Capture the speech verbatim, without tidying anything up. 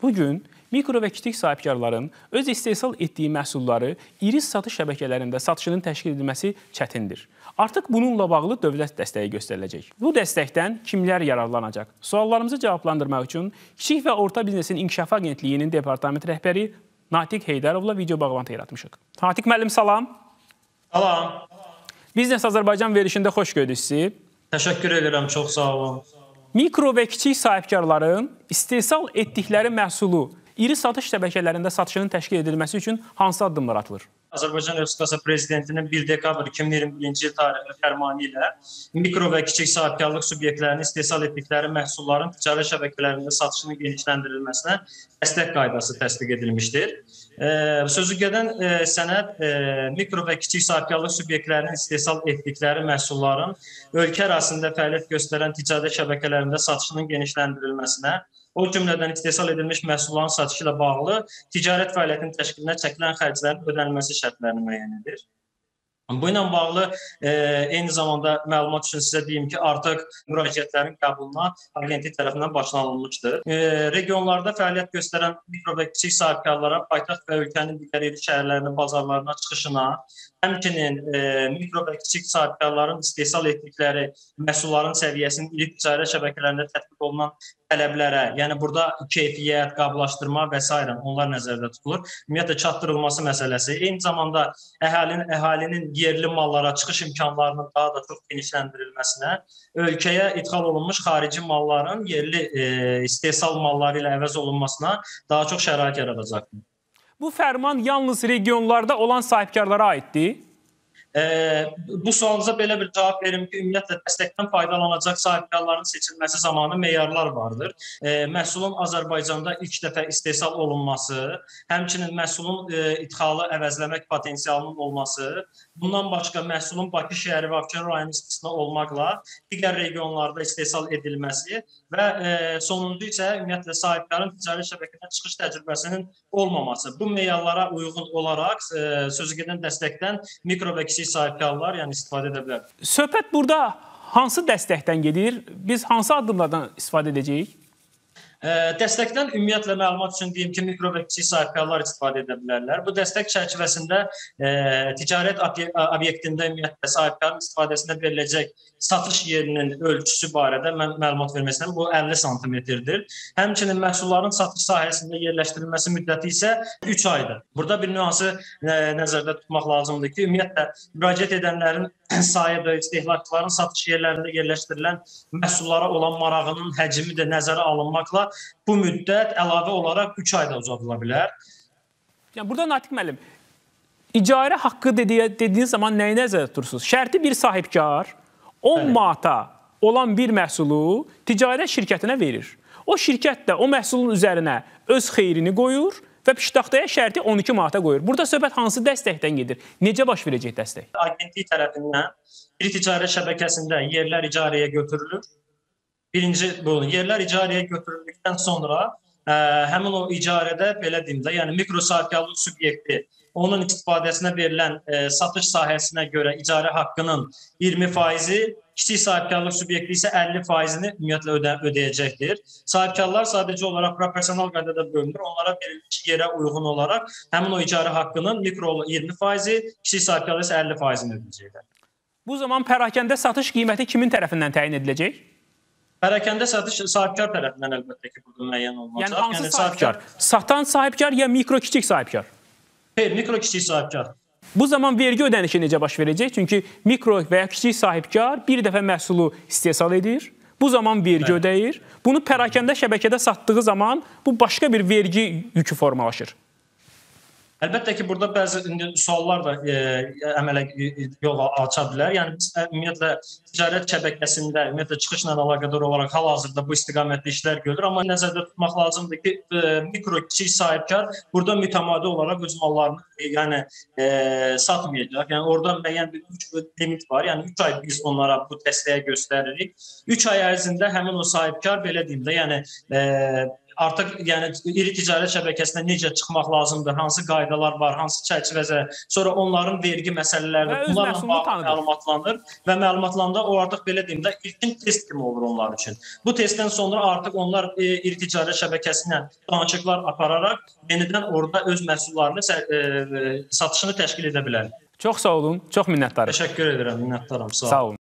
bugün mikro və kiçik sahibkarların öz istehsal etdiyi məhsulları iri satış şəbəkələrində satışının təşkil edilməsi çətindir. Artıq bununla bağlı dövlət dəstəyi göstəriləcək. Bu dəstəkdən kimlər yararlanacaq? Suallarımızı cavablandırmaq üçün Kiçik və Orta Biznesin İnkişafı Agentliyinin departament rəhbəri Natiq Heydarovla video bağlantı yaratmışıq. Natiq müəllim, salam. Salam. Biznes Azərbaycan verilişində xoş gördük sizi. Təşəkkür edirəm, çox sağ olun. Mikro və kiçik sahibkarların istehsal etdikləri məhsulu iri satış şəbəkələrində satışının təşkil edilməsi üçün hansı addımlar atılır? Azərbaycan Respublikası Prezidentinin bir dekabr iki min iyirmi birinci il tarixli fərmanı ilə mikro və kiçik sahibkarlıq subyektlərinin istehsal etdikləri məhsulların ticari şəbəkələrində satışının genişləndirilməsinə dəstək qaydası təsdiq edilmişdir. Ee, sözü gedən e, sənəd e, mikro və kiçik sahibkarlıq subyektlərinin istehsal etdikləri məhsulların ölkə ərazisində fəaliyyət göstərən ticari şəbəkələrində satışının genişləndirilməsinə, o cümlədən istehsal edilmiş məhsulların satışı ilə bağlı ticarət fəaliyyətinin təşkilinə çəkilən xərclərin ödənilməsi şərtlərini müəyyən edir. Bu ilə bağlı e, eyni zamanda məlumat üçün sizə deyim ki, artıq müraciətlərin qəbuluna agentlik tərəfindən başlanılmışdır. E, regionlarda fəaliyyət göstərən mikro və kiçik sahibkarlara paytaxt və ölkənin digər iri şəhərlərinin bazarlarına çıxışına, həmçinin e, mikro və kiçik sahibkarların istehsal etdikləri məhsulların səviyyəsinin iri ticari şəbəkələrində tətbiq olunan tələblərə, yəni burada keyfiyyət, qablaşdırma və s. onlar nəzərdə tutulur. Ümumiyyətlə çatdırılması məsələsi, eyni zamanda əhalinin, əhalinin yerli mallara çıxış imkanlarının daha da çox genişləndirilməsinə, ölkəyə ithal olunmuş xarici malların yerli e, istehsal malları ilə əvəz olunmasına daha çox şərait yaradacaqdır. Bu fərman yalnız regionlarda olan sahibkarlara aiddir. E, bu sualınıza belə bir cavab verim ki, ümumiyyətlə dəstəkdən faydalanacaq sahibkarların seçilməsi zamanı meyarlar vardır. E, məhsulun Azərbaycanda ilk dəfə istehsal olunması, həmçinin məhsulun e, idxalı əvəzləmək potensialının olması, bundan başqa məhsulun Bakı şəhəri və Abşeron rayonu istisna olmaqla digər regionlarda istehsal edilməsi və e, sonuncu isə ümumiyyətlə sahibkarın ticari şəbəkədən çıxış təcrübəsinin olmaması. Bu meyarlara uyğun olaraq e, sözü gedən dəstəkdən mikro və kiçik sahibkarlar yəni istifadə edə bilər. Söhbət burada hansı dəstəkdən gedir? Biz hansı addımlardan istifadə edəcəyik? E, dəstəkdən ümumiyyətlə məlumat üçün deyim ki, mikro və kiçik sahibkarlar istifadə edə bilərlər. Bu dəstək çərçivəsində e, ticarət obyektində ümumiyyətlə sahibkarın istifadəsinə veriləcək satış yerinin ölçüsü barədə mən məlumat vermək istəyirəm. Bu əlli santimetrdir. Həmçinin məhsulların satış sahəsində yerləşdirilməsi müddəti isə üç aydır. Burada bir nüansı e, nəzərdə tutmaq lazımdır ki, ümumiyyətlə müraciət edənlərin sayı da istehlakçıların satış yerlərində yerləşdirilən məhsullara olan marağının həcmi də nəzərə alınmaqla bu müddət əlavə olaraq üç ayda uzadıla bilər. Yəni burada Natiq müəllim, icarə haqqı dediyi, dediyiniz zaman nəyi nəzərdə tutursunuz? Şərti bir sahibkar on manata olan bir məhsulu ticarət şirkətinə verir. O şirkət də o məhsulun üzərinə öz xeyrini qoyur və piştaxtaya şərti on iki manata qoyur. Burada söhbət hansı dəstəkdən gedir? Necə baş verəcək dəstək? Agentlik tərəfindən iri ticarət şəbəkəsində yerlər icarəyə götürülür. Birinci bu, yerlər icarəyə götürüldükdən sonra ə, həmin o icarədə, belə deyim də, yəni mikro sahibkarlıq subyekti onun istifadəsinə verilən ə, satış sahəsinə görə icarə haqqının iyirmi faizi, kiçik sahibkarlıq subyekti isə əlli faizini ümumiyyətlə ödə, ödəyəcəkdir. Sahibkarlar sadəcə olaraq proporsional qaydada bölünür. Onlara verilmiş yerə uyğun olaraq həmin o icarə haqqının mikro iyirmi faizi, kiçik sahibkarlar isə əlli faizini ödəyəcəklər. Bu zaman pərakəndə satış qiyməti kimin tərəfindən təyin ediləcək? Pərakəndə satış sahibkar tərəfindən əlbəttə ki, burada müəyyən olunacaq. Yəni hansı yəni, sahibkar? Satan sahibkar ya mikro-kiçik sahibkar? Hayır, mikro-kiçik sahibkar. Bu zaman vergi ödənişi necə baş verəcək? Çünki mikro və ya kiçik sahibkar bir dəfə məhsulu istehsal edir, bu zaman vergi evet. ödəyir. Bunu pərakəndə şəbəkədə satdığı zaman bu başqa bir vergi yükü formalaşır. Əlbəttə ki, burada bəzi suallar da e, əmələ yol aça bilər. Yəni, biz ümumiyyətlə ticarət şəbəkəsində, ümumiyyətlə çıxışla əlaqədar olaraq hal-hazırda bu istiqamətli işlər görülür. Amma nəzərdə tutmaq lazımdır ki, e, mikro-kiçik sahibkar burada mütəmadi olaraq öz mallarını e, yəni, e, satmayacaq. Yəni, orada müəyyən bir üç limit var. Yəni, üç ay biz onlara bu dəstəyə göstəririk. üç ay ərzində həmin o sahibkar, belə deyim də, yəni, e, artıq yəni iri ticarət şəbəkəsinə necə çıxmaq lazımdır, hansı qaydalar var, hansı çərçivədə, sonra onların vergi məsələləri, bunlarla bağlı məlumatlanır və məlumatlananda o artıq belə deyim də ilkin test kimi olur onlar üçün. Bu testdən sonra artıq onlar e, iri ticarət şəbəkəsi ilə danışıqlar apararaq yenidən orada öz məhsullarını e, satışını təşkil edə bilər. Çox sağ olun, çox minnətdarım. Təşəkkür edirəm, minnətdaram. Sağ olun. Sağ olun.